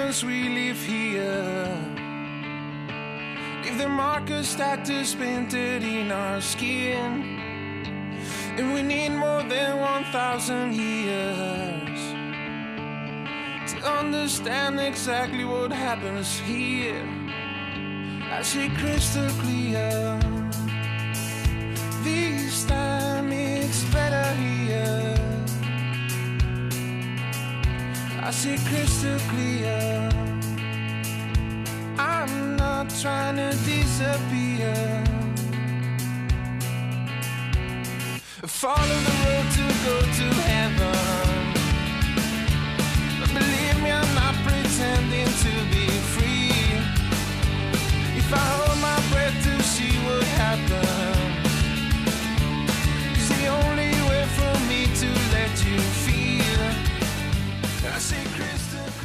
once we live here, leave the markers tattooed painted in our skin. And we need more than 1,000 years to understand exactly what happens here. I see crystal clear, this time it's better here. I see crystal clear, I'm not trying to disappear. Follow the road to go to heaven, but believe me, I'm not pretending to be free. If I hold my breath to see what happens, it's the only way for me to let you feel. I see crystal